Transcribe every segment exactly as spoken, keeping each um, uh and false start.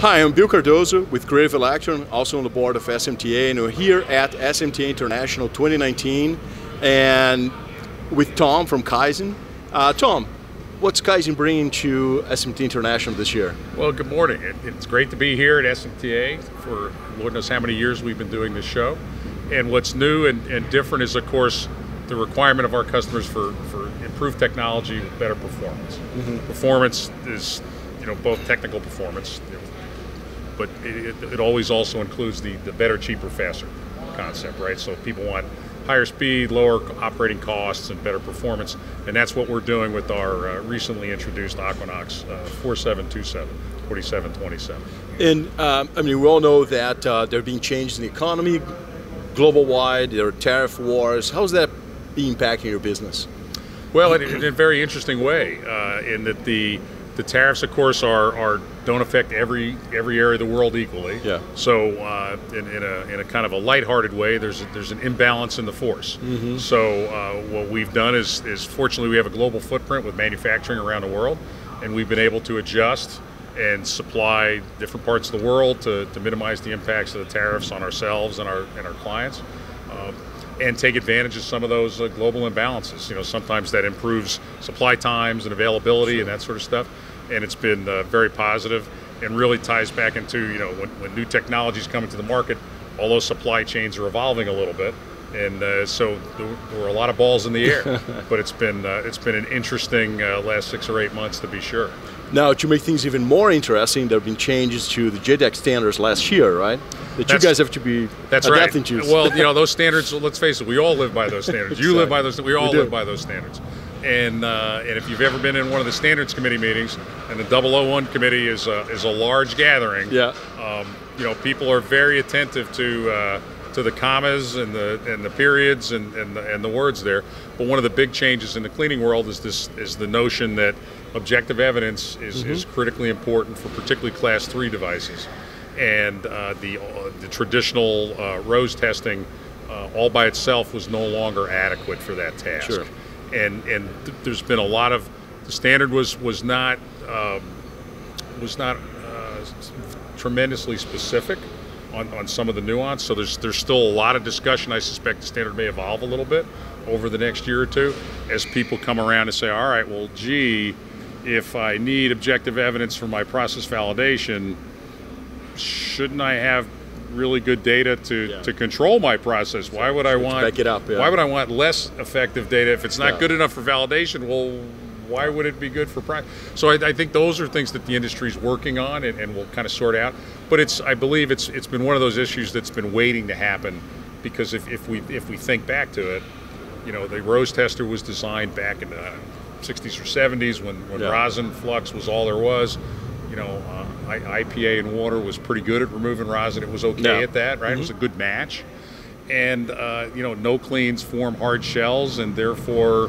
Hi, I'm Bill Cardozo with Creative Electron, also on the board of S M T A, and we're here at S M T A International twenty nineteen, and with Tom from KYZEN. Uh, Tom, what's KYZEN bringing to S M T A International this year? Well, good morning. It, it's great to be here at S M T A. For Lord knows how many years we've been doing this show. And what's new and, and different is, of course, the requirement of our customers for, for improved technology with better performance. Mm-hmm. Performance is, you know, both technical performance, but it, it always also includes the, the better, cheaper, faster concept, right? So people want higher speed, lower operating costs, and better performance, and that's what we're doing with our uh, recently introduced Aquanox uh, forty-seven twenty-seven, forty-seven twenty-seven. And um, I mean, we all know that uh, there are being changes in the economy, global-wide, there are tariff wars. How's that impacting your business? Well, in, in a very interesting way, uh, in that the the tariffs, of course, are, are don't affect every every area of the world equally. Yeah. So, uh, in, in a in a kind of a lighthearted way, there's a, there's an imbalance in the force. Mm-hmm. So, uh, what we've done is is fortunately we have a global footprint with manufacturing around the world, and we've been able to adjust and supply different parts of the world to, to minimize the impacts of the tariffs on ourselves and our and our clients. Um, and take advantage of some of those uh, global imbalances. You know, sometimes that improves supply times and availability. Sure. And that sort of stuff. And it's been uh, very positive and really ties back into, you know, when, when new technologies come into the market, all those supply chains are evolving a little bit. And uh, so there, there were a lot of balls in the air, but it's been uh, it's been an interesting uh, last six or eight months to be sure. Now, to make things even more interesting, there have been changes to the J DEC standards last year, right? That that's, you guys have to be that's adapting right. to. Well, you know, those standards, let's face it, we all live by those standards. You Exactly. live by those, we all we live by those standards. And uh, and if you've ever been in one of the standards committee meetings, and the double oh one committee is a, is a large gathering, yeah. um, you know, people are very attentive to uh, to the commas and the and the periods and and the, and the words there. But one of the big changes in the cleaning world is this is the notion that objective evidence is, mm-hmm. is critically important for particularly class three devices, and uh, the uh, the traditional uh, rose testing uh, all by itself was no longer adequate for that task. Sure. And and th there's been a lot of the standard was was not um, was not uh, tremendously specific on, on some of the nuance. So there's there's still a lot of discussion. I suspect the standard may evolve a little bit over the next year or two as people come around and say, all right, well, gee, if I need objective evidence for my process validation, shouldn't I have really good data to, yeah. to control my process? Why would I want back it up, yeah. why would I want less effective data if it's not yeah. good enough for validation? Well, why would it be good for practice? So I, I think those are things that the industry is working on and, and will kind of sort out. But it's I believe it's it's been one of those issues that's been waiting to happen, because if, if we if we think back to it, you know, the rose tester was designed back in the sixties or seventies when, when yeah. rosin flux was all there was. You know, uh, I P A and water was pretty good at removing rosin. It was okay yeah. at that, right? Mm-hmm. It was a good match. And, uh, you know, no cleans form hard shells, and therefore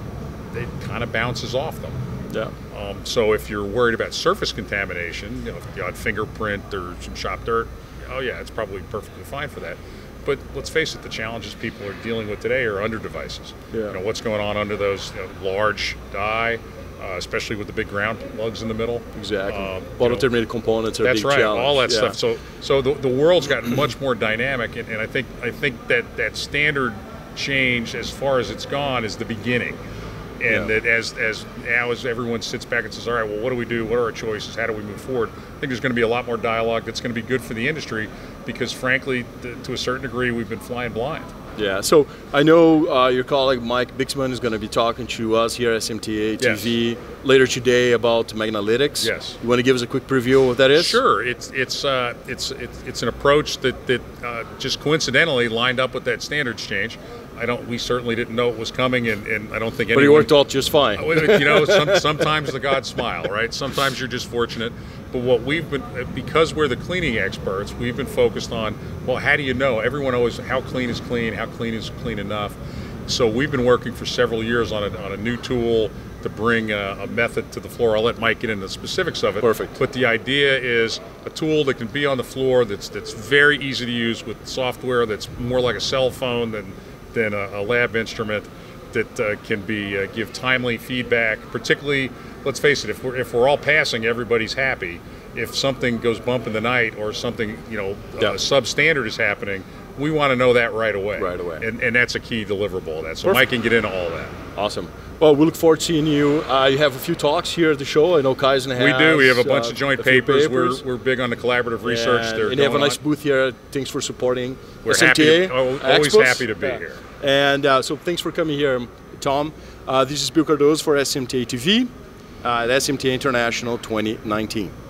it kind of bounces off them. Yeah. Um, so if you're worried about surface contamination, you know, the odd fingerprint or some shop dirt, oh yeah, it's probably perfectly fine for that. But let's face it, the challenges people are dealing with today are under devices. Yeah. You know, what's going on under those you know, large die, uh, especially with the big ground lugs in the middle. Exactly. Um, Bottom terminated components are That's big right. challenge. All that yeah. stuff. So, so the, the world's gotten much more dynamic, and, and I think I think that that standard change, as far as it's gone, is the beginning. And yeah. that as as now as everyone sits back and says, all right, well, what do we do? What are our choices? How do we move forward? I think there's going to be a lot more dialogue that's going to be good for the industry, because frankly, th to a certain degree, we've been flying blind. Yeah. So I know uh, your colleague Mike Bixman is going to be talking to us here at S M T A T V yes. later today about Magnalytics. Yes. You want to give us a quick preview of what that is? Sure. It's it's uh, it's it's it's an approach that that uh, just coincidentally lined up with that standards change. I don't. We certainly didn't know it was coming, and, and I don't think anyone. But it worked out just fine. You know, some, sometimes the gods smile, right? Sometimes you're just fortunate. But what we've been, because we're the cleaning experts, we've been focused on, well, how do you know? Everyone always, how clean is clean? How clean is clean enough? So we've been working for several years on a, on a new tool to bring a, a method to the floor. I'll let Mike get into the specifics of it. Perfect. But the idea is a tool that can be on the floor that's that's very easy to use with software that's more like a cell phone than than a, a lab instrument, that uh, can be uh, give timely feedback. Particularly, let's face it, if we're if we're all passing, everybody's happy. if something goes bump in the night or something, you know, yeah. uh, substandard is happening, we want to know that right away. Right away. And, and that's a key deliverable of that. So Perfect. Mike can get into all that. Awesome. Well, we look forward to seeing you. Uh, you have a few talks here at the show. I know KYZEN has. We do. We have a bunch uh, of joint papers. papers. We're, we're big on the collaborative research. And, They're and you have a nice on. booth here. Thanks for supporting We're S M T A. happy to, oh, always Expos. happy to be yeah. here. And uh, so thanks for coming here, Tom. Uh, this is Bill Cardozo for S M T A T V uh, at S M T A International twenty nineteen.